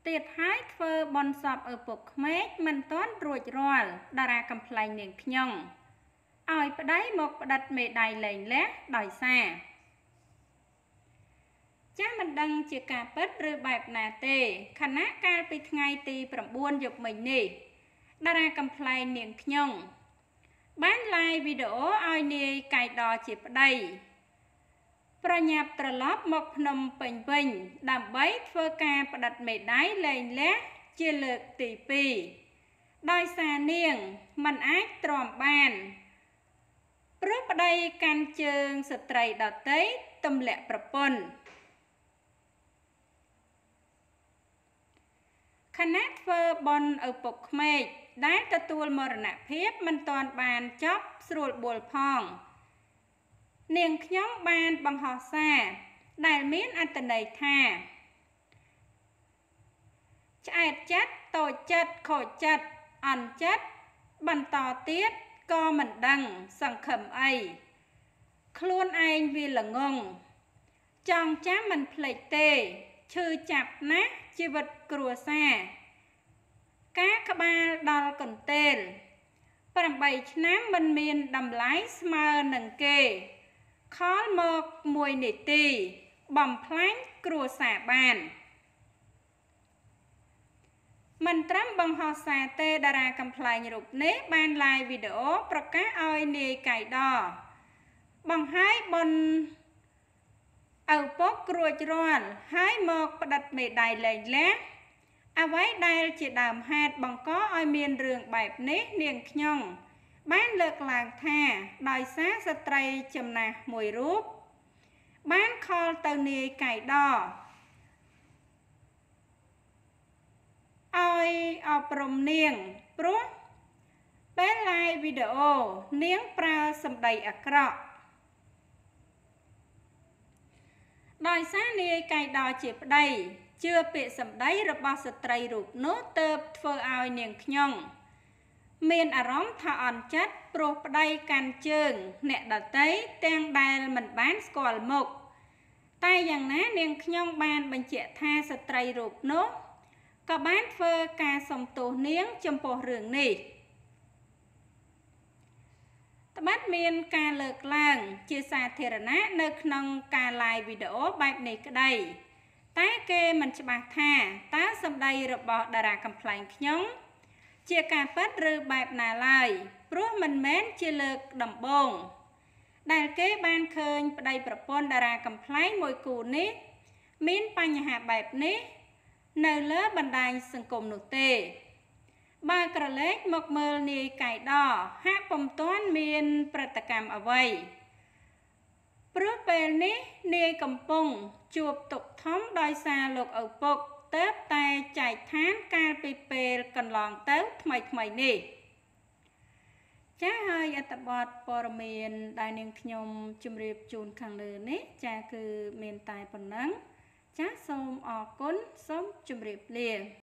ទៀតហើយធ្វើបន់សពឪពុកក្មេកមិនទាន់រួចរាល់តារាកំ pl ែងនាងខ្ញុំឲ្យប្តីមកផ្ដិតមេដៃលែងលះដោយសារចាស់មិនដឹងជាការពិតឬបែបណាទេខណៈកាលពីថ្ងៃទី9យប់មិញនេះតារាកំ pl ែងនាងខ្ញុំបានឡាយវីដេអូឲ្យនាយកៃដជាប្តីប្រញាប់ត្រឡប់មកភ្នំពេញវិញដើម្បីធ្វើការផ្ដិតមេដៃលែងលះជាលើកទី2ដោយសារនាងមិនអាចទ្រាំបានព្រោះប្តីកាន់ជើងស្ត្រីដទៃទម្លាក់ប្រពន្ធខណៈធ្វើបន់ឪពុកក្មេកដែលទទួលមរណភាពមិនទាន់បានចប់ស្រួលបួលផងនាងខ្ញុំបានបង្ហោះសារដែលមានអត្ថន័យថាឆ្អែតចិត្តតូចចិត្តខូចចិត្តអន់ចិត្តបន្តទៀតក៏មិនដឹងសង្ឃឹមអីខ្លួនឯងវាល្ងងចង់ចាំមិនភ្លេចទេឈឺចាប់ណាស់ជីវិតគ្រួសារការក្បាលដល់កន្ទេល8ឆ្នាំមិនមានតម្លៃស្មើនឹងគេខលមក1នាទីបំផ្លាញគ្រួសារបានមិនត្រឹមបង្ហោះសារទេតារាកំ pl ែងរូបនេះបានឡាយវីដេអូប្រកាសឲ្យនាយកៃដបង្ហាញបនឪពុករួចរាល់ហើយមកផ្ដិតមេដៃលែងលះអ្វីដែលជាដើមហេតុបង្កឲ្យមានរឿងបែបនេះនាងខ្ញុំបានលើកឡើងថាដោយសារស្ត្រីចំណាស់មួយរូបបានខលទៅនាយកៃដឲ្យអប់រំនាងព្រោះពេលឡាយវីដេអូនាងប្រើសម្ដីអាក្រក់ដោយសារនាយកៃដជាប្តីជឿពាក្យសម្ដីរបស់ស្ត្រីរូបនោះទើបធ្វើឲ្យនាងខ្ញុំមានអារម្មណ៍ថាអន់ចិត្តព្រោះប្តីកាន់ជើងអ្នកដទៃទាំងដែលមិនបានស្គាល់មុខតែយ៉ាងណានាងខ្ញុំបានបញ្ជាក់ថាស្ត្រីរូបនោះក៏បានធ្វើការសុំទោសនាងចំពោះរឿងនេះត្បិតមានការលើកឡើងជាសាធារណៈនៅក្នុងការឡាយវីដេអូបែបនេះក្តីតែគេមិនច្បាស់ថាតើសម្ដីរបស់តារាកំ pl ែងខ្ញុំជាការពិតឬបែបណាឡើយព្រោះមិនមែនជាលើកដំបូងដែលគេបានឃើញប្តីប្រពន្ធតារាកំ pl ែងមួយគូនេះមានបញ្ហាបែបនេះនៅលើបណ្ដាញសង្គមនោះទេបើក្រឡេកមកមើលនាយកៃដហាក់ពុំទាន់មានព្រឹត្តិកម្មអ្វីព្រោះពេលនេះនាយកំពុងជួបទុក្ខធំដោយសារលោកឪពុកទើបតែចែកឋានកាលពីពេលកន្លងទៅថ្មីនេះចា៎ហើយអត្ថបទព័ត៌មានដែលនាងខ្ញុំជម្រាបជូនខាងលើនេះចា៎គឺមានតែប៉ុណ្ណឹងចា៎សូមអរគុណសូមជម្រាបលា